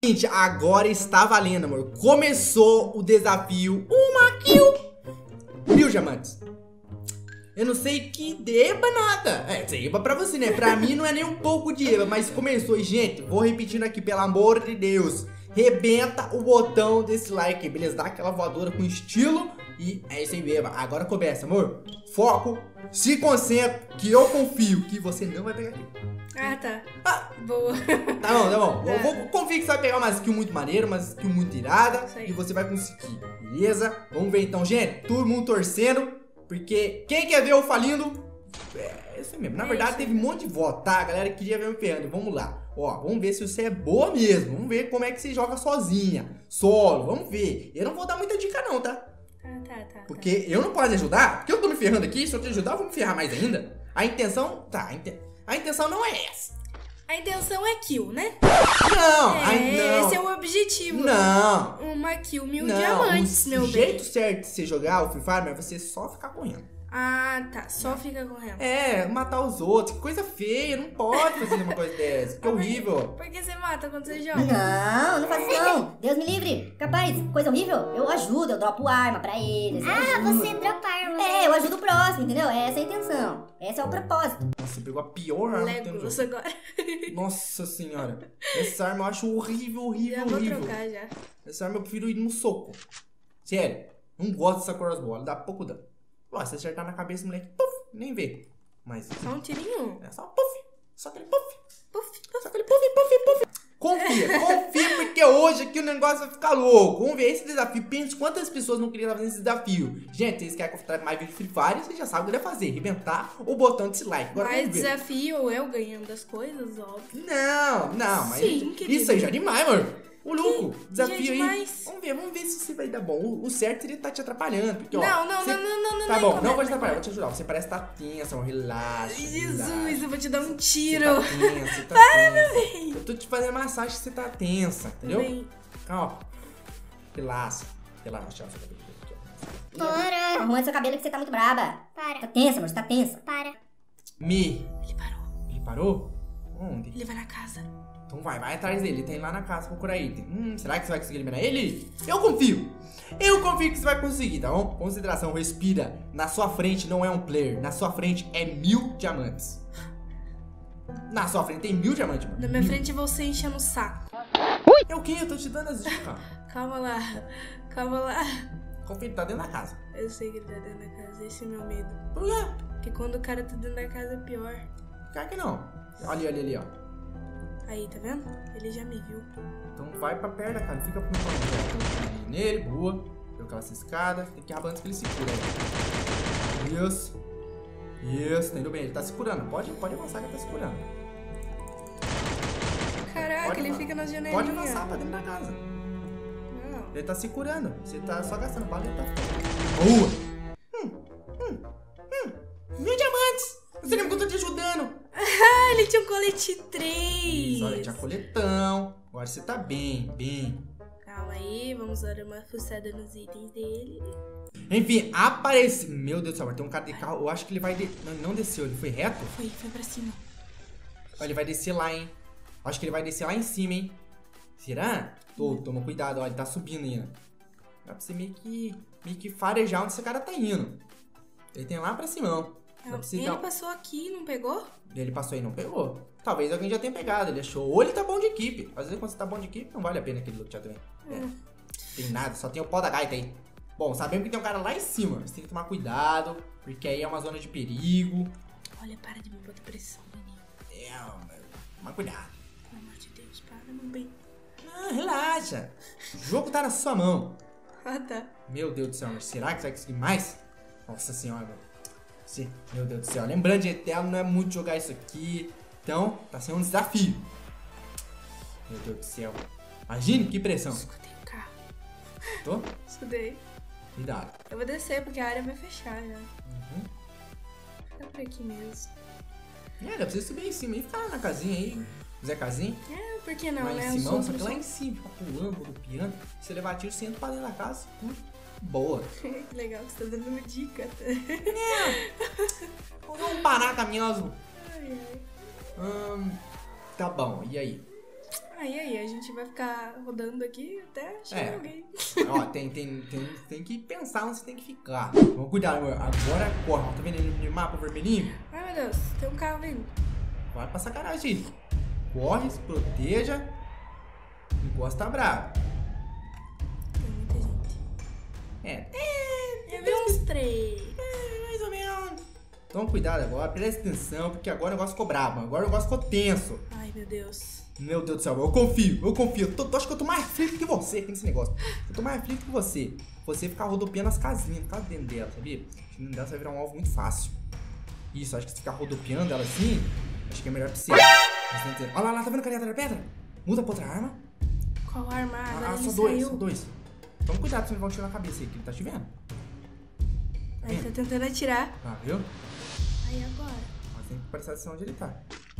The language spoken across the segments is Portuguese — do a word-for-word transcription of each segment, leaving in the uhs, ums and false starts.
Gente, agora está valendo, amor. Começou o desafio Uma kill Mil diamantes. Eu não sei que deba nada. É, deba pra você, né? Pra mim não é nem um pouco de eba, mas começou. E, gente, vou repetindo aqui, pelo amor de Deus. Rebenta o botão desse like, beleza? Dá aquela voadora com estilo. E é isso aí, beba. Agora começa, amor. Foco. Se concentra, que eu confio que você não vai pegar aqui. Ah, tá. Ah. Boa. Tá bom, tá bom. Eu vou confiar que você vai pegar uma skill muito maneira, uma skill muito irada. E você vai conseguir, beleza? Vamos ver então, gente. Todo mundo torcendo. Porque quem quer ver eu falindo? É isso mesmo. Na verdade, teve um monte de voto, tá? A galera queria ver eu ferrando. Vamos lá. Ó, vamos ver se você é boa mesmo. Vamos ver como é que você joga sozinha. Solo, vamos ver. Eu não vou dar muita dica não, tá? Tá, tá, tá. Porque tá. Eu não posso ajudar. Porque eu tô me ferrando aqui. Se eu te ajudar, eu vou me ferrar mais ainda. A intenção... Tá, a, inten... a intenção não é essa. A intenção é kill, né? Não, é, ai, não. Esse é o objetivo. Não. Uma kill, mil não, diamantes, o meu bem. O jeito certo de você jogar o Free Fire é você só ficar correndo. Ah, tá. Só fica correndo. É, matar os outros. Que coisa feia. Não pode fazer uma coisa dessa. Que horrível. Por que você mata quando você joga? Não, não faço não. Deus me livre. Capaz, coisa horrível. Eu ajudo, eu dropo arma pra eles. Ah, você dropa arma. É, eu ajudo o próximo, entendeu? Essa é a intenção. Esse é o propósito. Nossa, você pegou a pior arma que tem no Legos jogo. agora. Nossa senhora. Essa arma eu acho horrível, horrível, já vou horrível. trocar já. Essa arma eu prefiro ir no soco. Sério. Não gosto dessa crossbow. Ela dá pouco dano. Ó, se acertar na cabeça, moleque, puf, nem vê. Mas... Só um tirinho? É só puff. Só aquele puff. Puff, puff. Só aquele puff, puff, puff. Confia, confia, porque hoje aqui o negócio vai ficar louco. Vamos ver esse desafio. Pense quantas pessoas não queriam fazer esse desafio. Gente, vocês querem que eu traga mais vídeo de Free Fire, vocês já sabem o que eu ia fazer. Arrebentar o botão desse like. Agora mais vamos ver. desafio eu ganhando as coisas, óbvio. Não, não, mas Sim, isso aí já é demais, mano. O louco, desafio aí. Demais. Vamos ver, vamos ver se você vai dar bom. O, o certo seria estar te atrapalhando. Porque, não, ó, não, você... não, não, não, não. Tá não, bom, não, não vou te atrapalhar, vou te ajudar. Você parece estar tá tensa, amor. Relaxa. Jesus, relaxa. eu vou te dar um tiro. Você tá tensa, você tá Para, tensa. meu bem. Eu tô te fazendo massagem, você tá tensa, entendeu? Bem. Calma. Relaxa. Relaxa. Para. Arruma seu cabelo que você tá muito braba. Para. Tá tensa, amor, você tá tensa. Para. Me. Ele parou. Ele parou? Onde? Ele vai na casa. Então vai, vai atrás dele. Tem lá na casa, procurar item. Hum, será que você vai conseguir eliminar ele? Eu confio. Eu confio que você vai conseguir, tá bom? Consideração, respira. Na sua frente não é um player. Na sua frente é mil diamantes. Na sua frente tem mil diamantes, mano. Na minha mil. frente você enchendo o saco. É o quê? Eu tô te dando as dicas. Calma lá. Calma lá. Confia, ele tá dentro da casa. Eu sei que ele tá dentro da casa. Esse é meu medo. Por quê? Porque quando o cara tá dentro da casa é pior. Claro que não. Olha ali, ali, ali, ó. Aí, tá vendo? Ele já me viu. Então vai pra perto, cara. Fica pro meu nele, boa. Deu aquela ciscada. Tem que ir antes que ele se cura. Aí. Isso. Isso, tá indo bem. Ele tá se curando. Pode, pode avançar que ele tá se curando. Caraca, Pode ele avançar. fica na janelinha. Pode avançar pra dentro da casa. Não. Ele tá se curando. Você tá só gastando bala e ele tá ficando. Boa! Hum, hum, hum. Mil diamantes! Você lembra que eu tô te ajudando? Ah, ele tinha um colete três. Isso, olha, tinha coletão. Agora você tá bem, bem. Calma aí, vamos dar uma fuçada nos itens dele. Enfim, aparece. Meu Deus do céu, tem um cara de carro. Eu acho que ele vai. De... Não, não desceu, ele foi reto? Foi, foi pra cima. Ó, ele vai descer lá, hein? Acho que ele vai descer lá em cima, hein? Será? Tô, toma cuidado, ó, ele tá subindo ainda. Dá pra você meio que. meio que farejar onde esse cara tá indo. Ele tem lá pra cima, ó. Ele dar... passou aqui, não pegou? Ele passou aí e não pegou. Talvez alguém já tenha pegado, ele achou. Ou ele tá bom de equipe. Às vezes quando você tá bom de equipe, não vale a pena aquele lutear também. Hum. É. Tem nada, só tem o pó da gaita aí. Bom, sabemos que tem um cara lá em cima. Você tem que tomar cuidado, porque aí é uma zona de perigo. Olha, para de me botar pressão, menino. É, toma cuidado. Pelo amor de Deus, para, meu bem. Ah, relaxa. O jogo tá na sua mão. Ah, tá. Meu Deus do céu, mas será que você vai conseguir mais? Nossa senhora, meu. Sim, meu Deus do céu. Lembrando de Eterno, não é muito jogar isso aqui. Então, tá sendo um desafio. Meu Deus do céu. Imagine que pressão. Escutei o carro. Tô? Escutei. Cuidado. Eu vou descer porque a área vai fechar já. Uhum. Fica por aqui mesmo. É, dá pra você subir em cima e ficar na casinha aí. Zé Casinha. É, por que não, lá né? em cima, Eu só sou que lá em cima, fica pulando, rodopiando. Se você levar tiro, você entra pra dentro da casa. Hum, boa. Que legal que você tá dando uma dica. Vamos parar caminhoso. Ai, ai. Hum, tá bom, e aí? Aí, aí, a gente vai ficar rodando aqui até chegar É. alguém. Ó, tem, tem, tem, tem que pensar onde você tem que ficar. Vamos cuidar, amor. Agora corre. Ó, tá vendo ele no mapa vermelhinho? Ai, meu Deus, tem um carro vindo. Vai pra sacanagem. Corre, se proteja. Encosta bravo. Tem muita gente. É, Eu vi uns três. é, mais ou menos. Toma cuidado agora, presta atenção, porque agora o negócio ficou brabo. Agora o negócio ficou tenso. Ai, meu Deus. Meu Deus do céu, eu confio, eu confio. Eu tô, acho que eu tô mais aflito que você com esse negócio. Eu tô mais aflito que você. Você ficar rodopiando as casinhas, ficar dentro dela, sabia? Acho que dentro dela você vai virar um alvo muito fácil. Isso, acho que se ficar rodopiando ela assim, acho que é melhor pra você. Olha lá, lá, tá vendo a carinha da pedra? Muda pra outra arma. Qual arma? Ah, Agora só ele dois, saiu. só dois. Toma cuidado, senão ele vai tirar na cabeça aí, que ele tá te vendo. Tá Aí tá vendo? tentando atirar. Ah, viu? Aí agora. Mas tem que prestar atenção onde ele tá.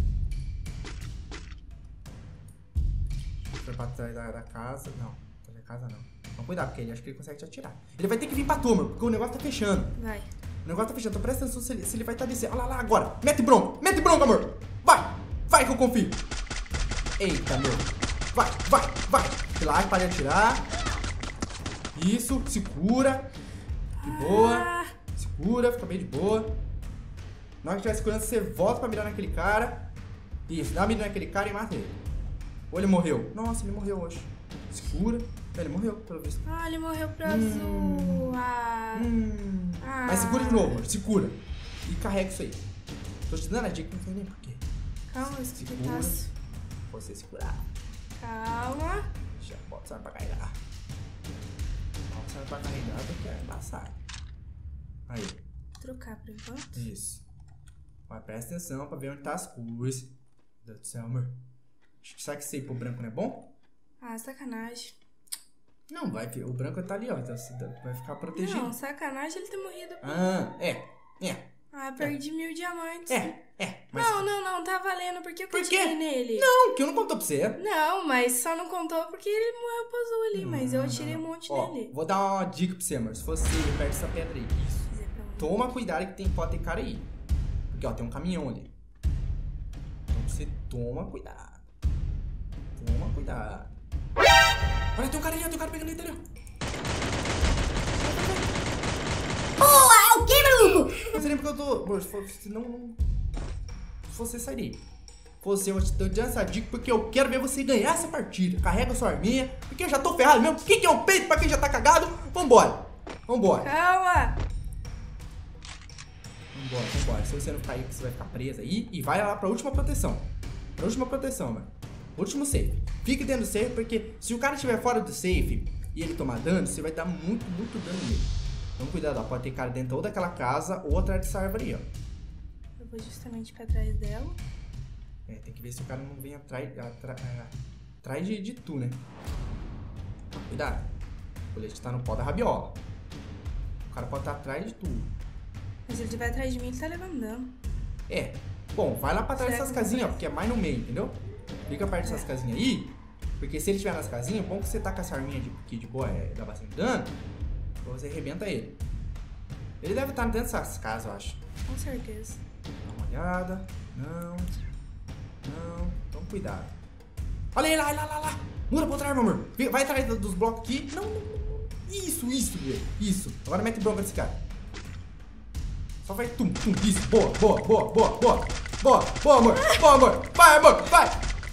Foi pra trás da, da casa. Não, atrás da casa não. Toma cuidado, porque ele acha que ele consegue te atirar. Ele vai ter que vir pra turma, porque o negócio tá fechando. Vai. O negócio tá fechando, então presta atenção se ele, se ele vai estar tá descendo. Olha lá, lá agora. Mete bronca, mete bronca, amor. Vai, vai que eu confio. Eita, meu. Vai, vai, vai. Relaxa, para de atirar. Isso, segura. De boa. Ah, Segura, fica bem de boa. Na hora que estiver segurando, você volta pra mirar naquele cara. Isso, dá uma mira naquele cara e mata ele. Ou ele morreu? Nossa, ele morreu hoje. Segura. Ele morreu, pelo visto. ah, ele morreu pro Hum. azul. Ah. Hum. Ah. Mas segura de novo, amor. Segura. E carrega isso aí. Tô te dando a dica, não sei nem porquê. Calma, Segura. esquitaço. Você segurar. Calma. Já bota essa arma pra carregar. Bota essa arma pra carregar porque é embaçado. Aí, Vou trocar por enquanto. isso. Mas presta atenção pra ver onde tá as coisas. Meu Deus do céu, amor. Acho que sabe que esse aí pro branco não é bom? Ah, sacanagem. Não, vai, filho. O branco tá ali, ó. Então você vai ficar protegido. Não, sacanagem ele ter morrido. Ah, é. É. Ah, perdi mil diamantes. É. É. Mas... Não, não, não, tá valendo porque eu Por quê? atirei nele. Não, que eu não contou pra você. Não, mas só não contou porque ele morreu pro azul ali, mas eu atirei um monte Ó, nele. vou dar uma dica pra você, amor. Se você perde essa pedra aí, isso. Dizer pra mim. Toma cuidado que tem, pode ter cara aí. Porque, ó, tem um caminhão ali. Então você toma cuidado. Toma cuidado. Olha, tem um cara ali, ó, tem um cara pegando ele ali, ó. Boa, é o quê, maluco? Você lembra que eu tô... Amor, se for- se não, não... Se você sair. Você, eu te tô dando essa dica porque eu quero ver você ganhar essa partida. Carrega sua arminha, porque eu já tô ferrado mesmo. O que que é um peito pra quem já tá cagado? Vambora. Vambora. Calma! Vambora, vambora. Se você não ficar aí, você vai ficar presa aí. E vai lá pra última proteção. Pra última proteção, mano. Último safe. Fique dentro do safe, porque se o cara estiver fora do safe e ele tomar dano, você vai dar muito, muito dano nele. Então cuidado, ó. Pode ter cara dentro ou daquela casa ou atrás dessa árvore aí, ó. Eu vou justamente pra trás dela. É, tem que ver se o cara não vem atrás, atra, é, atrás de, de tu, né? Cuidado. O colete tá no pó da rabiola. O cara pode estar atrás de tu. Mas se ele estiver atrás de mim, ele tá levando dano. É. Bom, vai lá pra trás Será dessas que não casinhas, ó, vai? porque é mais no meio, entendeu? Fica perto dessas casinhas aí, porque se ele estiver nas casinhas, é bom que você tá com essa arminha de, que de boa é, dá bastante dano, então você arrebenta ele. Ele deve estar dentro dessas casas, eu acho. Com certeza. Dá uma olhada. Não. Não. Então cuidado. Olha aí, lá, lá, lá, lá. Muda pra outra arma, amor. Vai atrás dos blocos aqui. Não, não, não. Isso, isso, velho. Isso. Agora mete bronca nesse cara. Só vai tum, tum. Isso. Boa, boa, boa, boa, boa. Boa, boa, amor. Boa, amor. Vai, amor. Vai.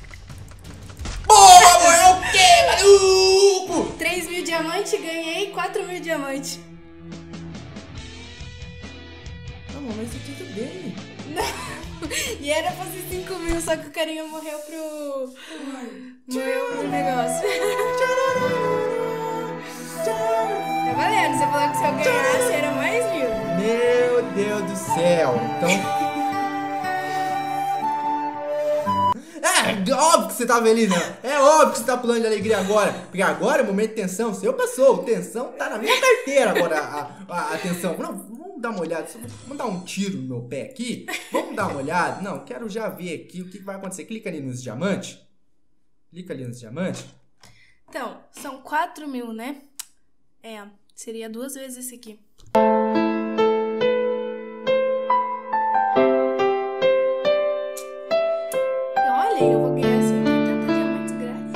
Boa, amor. É o quê, maluco? três mil diamantes, ganhei quatro mil diamantes. Não, mas isso tudo bem. E era pra ser cinco mil, só que o carinha morreu pro... Morreu pro negócio. Tá valendo, você falou que se eu ganhasse era mais mil. Meu Deus do céu. Então... É óbvio que você tá feliz, né? É óbvio que você tá pulando de alegria agora. Porque agora é momento de tensão. Seu passou. Tensão tá na minha carteira agora. A, a, a tensão. Não, vamos dar uma olhada. Vamos dar um tiro no meu pé aqui. Vamos dar uma olhada. Não, quero já ver aqui o que vai acontecer. Clica ali nos diamantes. Clica ali nos diamantes. Então, são quatro mil, né? É, seria duas vezes esse aqui. Olha, eu vou ganhar cento e oitenta diamantes grátis.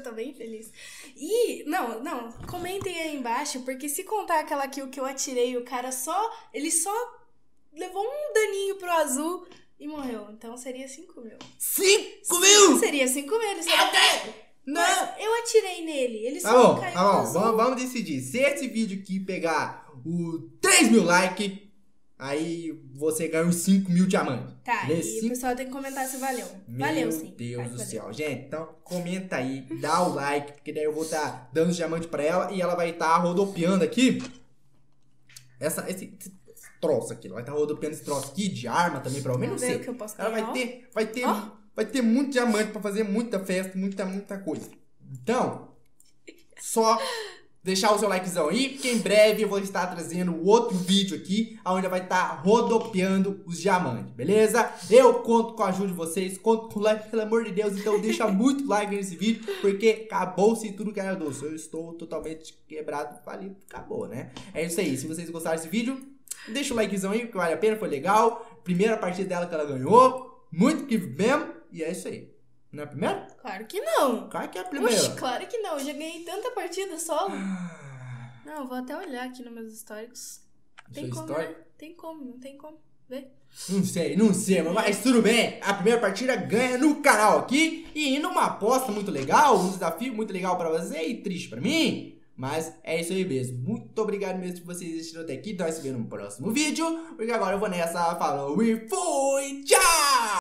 tô bem feliz. E, não, não, comentem aí embaixo, porque se contar aquela kill que eu atirei, o cara só, ele só levou um daninho pro azul e morreu. Então seria cinco mil. cinco mil? Seria cinco mil, ele seria... Não! Mas eu atirei nele, ele Tá só bom, caiu tá no bom. azul. Vamos, vamos decidir. Se esse vídeo aqui pegar o três mil likes, aí você ganha os cinco mil diamantes. Tá, Beleza? e o Cinco- pessoal tem que comentar se valeu. Meu Valeu sim. Deus Vai, do valeu. céu. Gente, então comenta aí, dá o like, porque daí eu vou estar dando os diamantes pra ela e ela vai estar rodopiando aqui. Essa, esse, esse troço aqui. Ela vai estar rodopiando esse troço aqui de arma também pra eu. Não Vamos ver sei. o que eu posso Ela vai ganhar, ó. ter, vai ter, Ó. vai ter muito diamante pra fazer muita festa, muita, muita coisa. Então, só deixar o seu likezão aí, porque em breve eu vou estar trazendo outro vídeo aqui, onde vai estar rodopiando os diamantes, beleza? Eu conto com a ajuda de vocês, conto com o like, pelo amor de Deus, então deixa muito like nesse vídeo, porque acabou-se tudo que era doce. Eu estou totalmente quebrado, falido, acabou, né? É isso aí, se vocês gostaram desse vídeo, deixa o likezão aí, porque vale a pena, foi legal. Primeira partida dela que ela ganhou, muito que mesmo, e é isso aí. Não é a primeira? Claro que não. Claro que é a primeira. Oxe, claro que não. Eu já ganhei tanta partida solo. Não, vou até olhar aqui nos meus históricos. Tem Seu como, histórico? né? Tem como, não tem como. Vê. Não sei, não sei, mas tudo bem. A primeira partida ganha no canal aqui e numa aposta muito legal, um desafio muito legal pra você e triste pra mim. Mas é isso aí mesmo. Muito obrigado mesmo por vocês assistindo até aqui. Nós se vemos no próximo vídeo, porque agora eu vou nessa. Falou e fui! Tchau!